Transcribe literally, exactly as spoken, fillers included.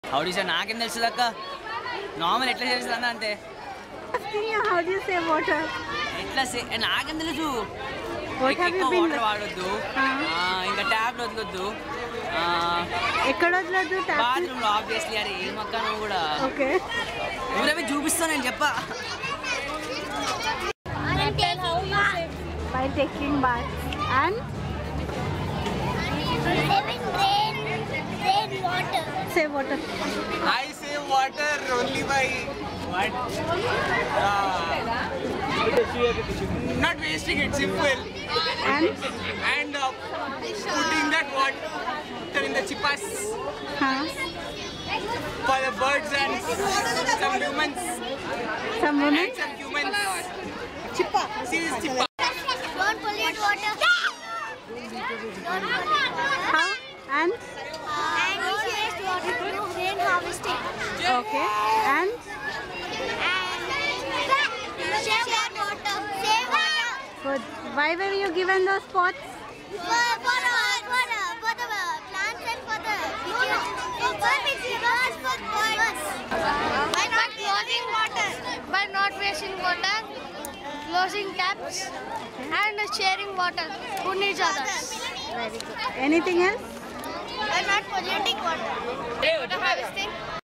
How do you say నాకేం తెలుసు అక్క నార్మల్ ఎట్లా చేస్తాను అంతే How do you say water? ఎట్లా నాకేం తెలుసు What have you been water వాడొద్దు ఇంకా ట్యాప్ వదలొద్దు ఎక్కడ వదలొద్దు ట్యాప్ బాత్రూమ్ లో ఆబ్వియస్లీ అరే ఏం అక్క నువ్వు కూడా ఓకే ఊరవి చూపిస్తాను నేను చెప్పా by taking bath and saving rain rain water save water. I save water only by what? Uh, not wasting it, simple. And and uh, putting that water in the chipas huh? for the birds and some humans. Some women? And some humans. Chipa. See this chipa. don't pollute water don't pollute water How? And and we waste water to rain harvesting okay and and save water save water good. Why were you given those pots? for for the for the for the plants and for the for birds for birds by not closing water by not wasting water, closing taps and sharing water who needs others. Very good. Anything else? by not polluting water water harvesting